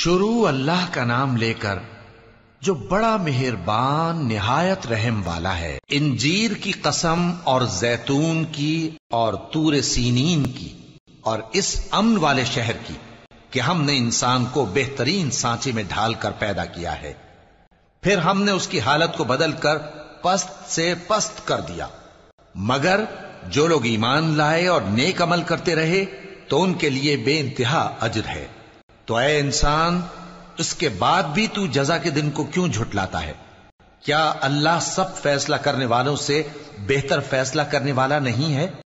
शुरू अल्लाह का नाम लेकर जो बड़ा मेहरबान निहायत रहम वाला है। इंजीर की कसम और जैतून की और तूर सीनीन की और इस अमन वाले शहर की कि हमने इंसान को बेहतरीन सांचे में ढालकर पैदा किया है, फिर हमने उसकी हालत को बदलकर पस्त से पस्त कर दिया। मगर जो लोग ईमान लाए और नेक अमल करते रहे तो उनके लिए बेइंतहा अजर है। तो ऐ इंसान, इसके बाद भी तू जजा के दिन को क्यों झुटलाता है? क्या अल्लाह सब फैसला करने वालों से बेहतर फैसला करने वाला नहीं है?